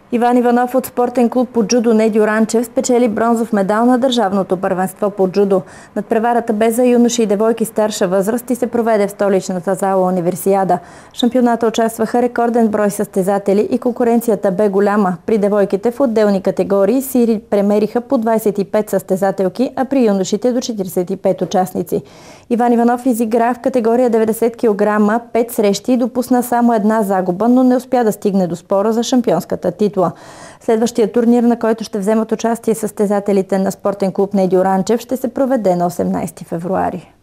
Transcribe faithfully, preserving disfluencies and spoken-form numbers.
Иван Иванов от спортен клуб по джудо Недю Ранчев спечели бронзов медал на държавното първенство по джудо. Надпреварата бе за юноши и девойки старша възраст и се проведе в столичната зала Универсиада. В шампионата участваха рекорден брой състезатели и конкуренцията бе голяма. При девойките в отделни категории си премериха по двадесет и пет състезателки, а при юношите до четиридесет и пет участници. Иван Иванов изигра в категория деветдесет килограма пет срещи и допусна само една загуба, но не успя да стигне до спора за шампионската титла. Следващия турнир, на който ще вземат участие състезателите на спортен клуб Недю Ранчев, ще се проведе на осемнадесети февруари.